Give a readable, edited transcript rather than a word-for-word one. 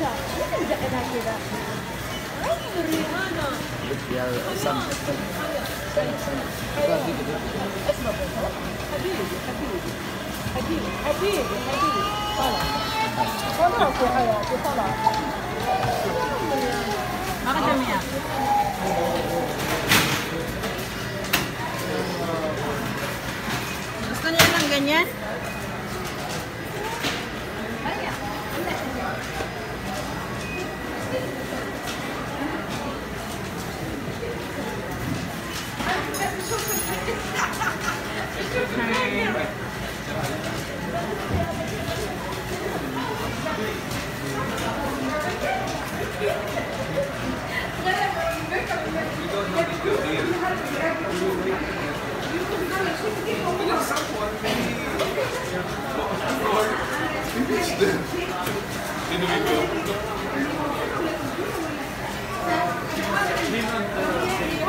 تلزقنا كذا. غيري هذا. يا سامي اسمع حبيبي حبيبي حبيبي حبيبي حبيبي خلاص خلاص يا حياتي خلاص. Makasih Mia. Gusto niya ng ganyan? Sino ito?